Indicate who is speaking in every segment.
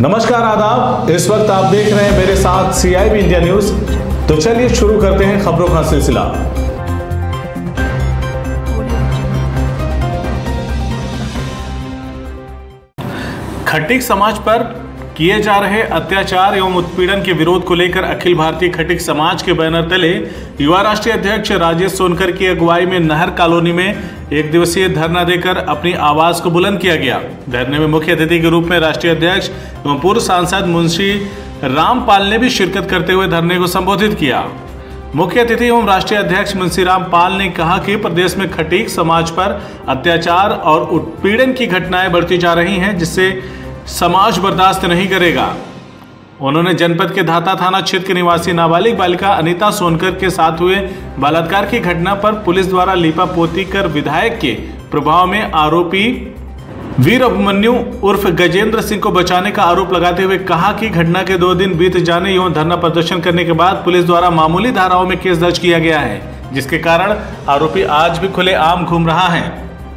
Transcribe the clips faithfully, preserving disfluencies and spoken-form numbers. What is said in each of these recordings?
Speaker 1: नमस्कार, आदाब। इस वक्त आप देख रहे हैं मेरे साथ C I B India news. तो चलिए शुरू करते हैं खबरों का सिलसिला। खटीक समाज पर किए जा रहे अत्याचार एवं उत्पीड़न के विरोध को लेकर अखिल भारतीय खटीक समाज के बैनर तले युवा राष्ट्रीय अध्यक्ष राजेश सोनकर की अगुवाई में नहर कॉलोनी में एक दिवसीय धरना देकर अपनी आवाज को बुलंद किया गया। धरने में मुख्य अतिथि के रूप में राष्ट्रीय अध्यक्ष एवं पूर्व सांसद मुंशी रामपाल ने भी शिरकत करते हुए धरने को संबोधित किया। मुख्य अतिथि एवं राष्ट्रीय अध्यक्ष मुंशी रामपाल ने कहा कि प्रदेश में खटीक समाज पर अत्याचार और उत्पीड़न की घटनाएं बढ़ती जा रही हैं, जिससे समाज बर्दाश्त नहीं करेगा। उन्होंने जनपद के धाता थाना क्षेत्र के निवासी नाबालिग बालिका अनीता सोनकर के साथ हुए बलात्कार की घटना पर पुलिस द्वारा लीपापोती कर विधायक के प्रभाव में आरोपी वीर अभिमन्यु उर्फ गजेंद्र सिंह को बचाने का आरोप लगाते हुए कहा कि घटना के दो दिन बीत जाने एवं धरना प्रदर्शन करने के बाद पुलिस द्वारा मामूली धाराओं में केस दर्ज किया गया है, जिसके कारण आरोपी आज भी खुलेआम घूम रहा है।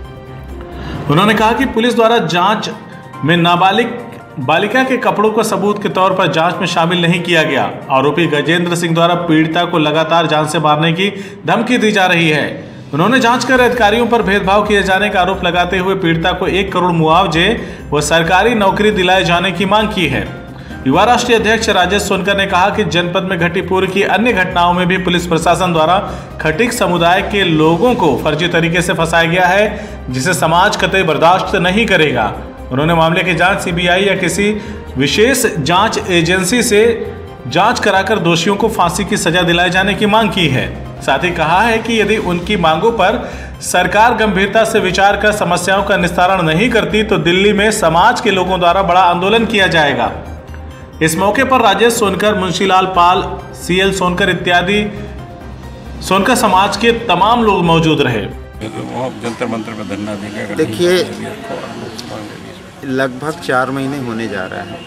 Speaker 1: उन्होंने कहा कि पुलिस द्वारा जांच में नाबालिग बालिका के कपड़ों को सबूत के तौर पर जांच में शामिल नहीं किया गया। आरोपी गजेंद्र सिंह द्वारा पीड़िता को लगातार जान से मारने की धमकी दी जा रही है। उन्होंने जांच कर अधिकारियों पर भेदभाव किए जाने का आरोप लगाते हुए पीड़िता को एक करोड़ मुआवजे व सरकारी नौकरी दिलाए जाने की मांग की है। युवा राष्ट्रीय अध्यक्ष राजेश सोनकर ने कहा कि जनपद में घटी पूर्व की अन्य घटनाओं में भी पुलिस प्रशासन द्वारा खटीक समुदाय के लोगों को फर्जी तरीके से फंसाया गया है, जिसे समाज कतई बर्दाश्त नहीं करेगा। उन्होंने मामले की जांच सी बी आई या किसी विशेष जांच एजेंसी से जांच कराकर दोषियों को फांसी की सजा दिलाए जाने की मांग की है। साथ ही कहा है कि यदि उनकी मांगों पर सरकार गंभीरता से विचार कर समस्याओं का निस्तारण नहीं करती तो दिल्ली में समाज के लोगों द्वारा बड़ा आंदोलन किया जाएगा। इस मौके पर राजेश सोनकर, मुंशीलाल पाल, सी एल सोनकर इत्यादि सोनकर समाज के तमाम लोग मौजूद रहे।
Speaker 2: जंतर मंतर में धरना देगा।
Speaker 3: देखिए, लगभग चार महीने होने जा रहा है।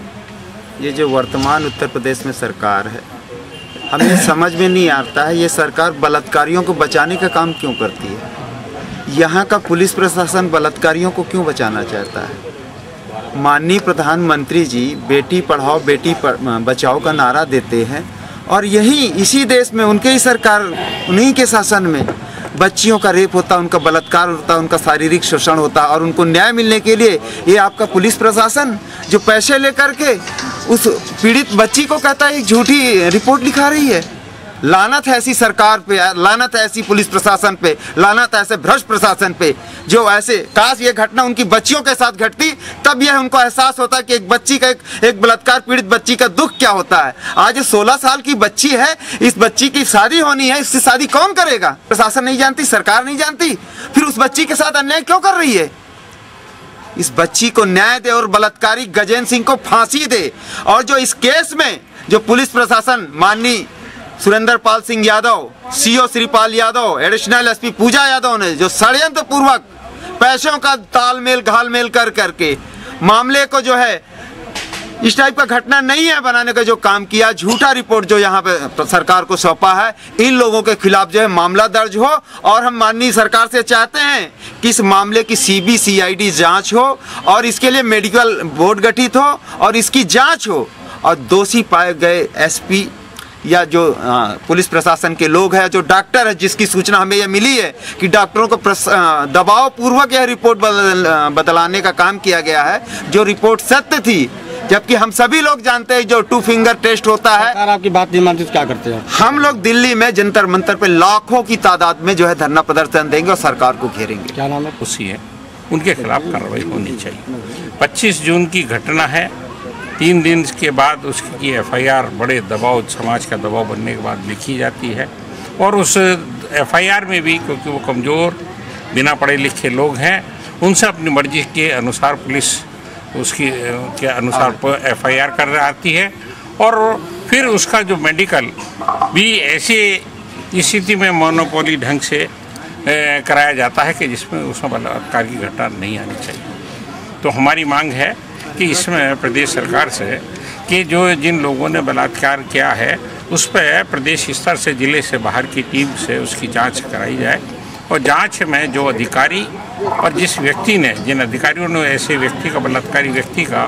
Speaker 3: ये जो वर्तमान उत्तर प्रदेश में सरकार है, हमें समझ में नहीं आता है ये सरकार बलात्कारियों को बचाने का काम क्यों करती है। यहाँ का पुलिस प्रशासन बलात्कारियों को क्यों बचाना चाहता है। माननीय प्रधानमंत्री जी बेटी पढ़ाओ बेटी बचाओ का नारा देते हैं और यही इसी देश में उनके ही सरकार, उन्हीं के शासन में बच्चियों का रेप होता, उनका बलात्कार होता, उनका शारीरिक शोषण होता और उनको न्याय मिलने के लिए ये आपका पुलिस प्रशासन जो पैसे लेकर के उस पीड़ित बच्ची को कहता है एक झूठी रिपोर्ट लिखा रही है। लानत है ऐसी सरकार पे, लानत है ऐसी पुलिस प्रशासन पे, लानत है ऐसे भ्रष्ट प्रशासन पे जो ऐसे, काश ये घटना उनकी बच्चियों के साथ घटती तब यह उनको एहसास होता कि एक बच्ची का एक, एक बलात्कार पीड़ित बच्ची का दुख क्या होता है। आज सोलह साल की बच्ची है, इस बच्ची की शादी होनी है, इससे शादी कौन करेगा। प्रशासन नहीं जानती, सरकार नहीं जानती, फिर उस बच्ची के साथ अन्याय क्यों कर रही है। इस बच्ची को न्याय दे और बलात्कारी गजेंद्र सिंह को फांसी दे। और जो इस केस में जो पुलिस प्रशासन माननीय Surendra Pal Singh Yadav, C O Shripal Yadav, additional S P Pooja Yadav ने जो षड्यंत्र पूर्वक पैसों का तालमेल घालमेल कर करके मामले को जो है इस टाइप का घटना नहीं है बनाने का जो काम किया, झूठा रिपोर्ट जो यहाँ पे सरकार को सौंपा है, इन लोगों के खिलाफ जो है मामला दर्ज हो। और हम माननीय सरकार से चाहते हैं कि इस मामले की C B C I D जांच हो और इसके लिए मेडिकल बोर्ड गठित हो और इसकी जांच हो और दोषी पाए गए एस पी या जो आ, पुलिस प्रशासन के लोग हैं, जो डॉक्टर है, जिसकी सूचना हमें यह मिली है कि डॉक्टरों को दबाव पूर्वक यह रिपोर्ट बदल, बदलाने का काम किया गया है, जो रिपोर्ट सत्य थी, जबकि हम सभी लोग जानते हैं जो टू फिंगर टेस्ट होता है।
Speaker 4: सरकार आपकी बात नहीं मानती तो क्या करते हैं।
Speaker 3: हम लोग दिल्ली में जंतर मंतर पे लाखों की तादाद में जो है धरना प्रदर्शन देंगे और सरकार को घेरेंगे।
Speaker 4: क्या नाम है?
Speaker 2: खुशी है, उनके खिलाफ कार्रवाई होनी चाहिए। पच्चीस जून की घटना है, तीन दिन के बाद उसकी एफ आई आर बड़े दबाव, समाज का दबाव बनने के बाद लिखी जाती है और उस एफ आई आर में भी, क्योंकि वो कमज़ोर बिना पढ़े लिखे लोग हैं, उनसे अपनी मर्जी के अनुसार पुलिस उसकी के अनुसार एफ आई आर कर आती है और फिर उसका जो मेडिकल भी ऐसी स्थिति में मोनोपोली ढंग से कराया जाता है कि जिसमें उसमें बलात्कार की घटना नहीं आनी चाहिए। तो हमारी मांग है कि इसमें प्रदेश सरकार से कि जो जिन लोगों ने बलात्कार किया है उस पर प्रदेश स्तर से, जिले से बाहर की टीम से उसकी जांच कराई जाए और जांच में जो अधिकारी और जिस व्यक्ति ने, जिन अधिकारियों ने ऐसे व्यक्ति का, बलात्कारी व्यक्ति का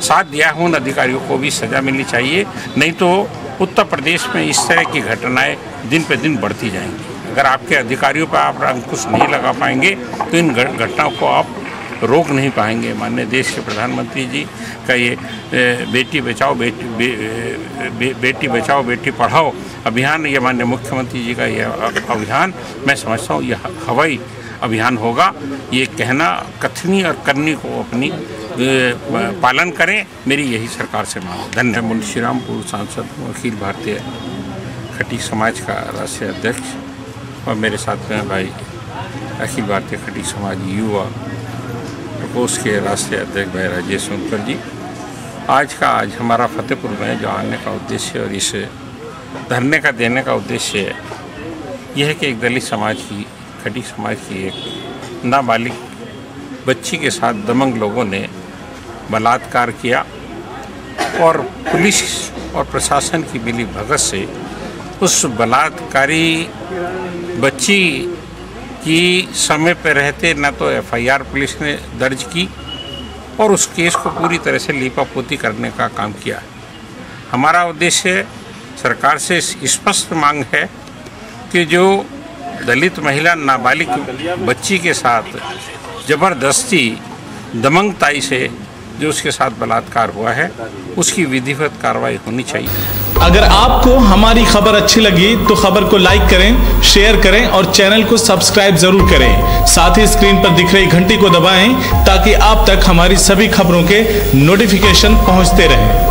Speaker 2: साथ दिया है उन अधिकारियों को भी सज़ा मिलनी चाहिए, नहीं तो उत्तर प्रदेश में इस तरह की घटनाएं दिन पे दिन बढ़ती जाएंगी। अगर आपके अधिकारियों पर आप अंकुश नहीं लगा पाएंगे तो इन घटनाओं को आप रोक नहीं पाएंगे। माननीय देश के प्रधानमंत्री जी का ये बेटी बचाओ बेटी बे, बे, बेटी बचाओ बेटी पढ़ाओ अभियान, ये माननीय मुख्यमंत्री जी का ये अभियान मैं समझता हूँ ये हवाई अभियान होगा। ये कहना कथनी और करनी को अपनी पालन करें, मेरी यही सरकार से मांग। धन्यवाद। मुंशीरामपुर सांसद हूँ, अखिल भारतीय खटीक समाज का राष्ट्रीय अध्यक्ष, और मेरे साथ में भाई अखिल भारतीय खटीक समाज युवा प्रकोष्ठ के राष्ट्रीय अध्यक्ष भाई राजेश सोनकर जी। आज का आज हमारा फतेहपुर में जो आने का उद्देश्य और इस धरने का देने का उद्देश्य यह है कि एक दलित समाज की खटीक समाज की एक नाबालिग बच्ची के साथ दमंग लोगों ने बलात्कार किया और पुलिस और प्रशासन की मिली भगत से उस बलात्कारी बच्ची की समय पर रहते न तो एफ आई आर पुलिस ने दर्ज की और उस केस को पूरी तरह से लीपापोती करने का काम किया। हमारा उद्देश्य सरकार से स्पष्ट मांग है कि जो दलित महिला नाबालिग बच्ची के साथ ज़बरदस्ती दमंगताई से जो उसके साथ बलात्कार हुआ है उसकी विधिवत कार्रवाई होनी चाहिए।
Speaker 1: अगर आपको हमारी खबर अच्छी लगी तो खबर को लाइक करें, शेयर करें और चैनल को सब्सक्राइब जरूर करें। साथ ही स्क्रीन पर दिख रही घंटी को दबाएं ताकि आप तक हमारी सभी खबरों के नोटिफिकेशन पहुंचते रहें।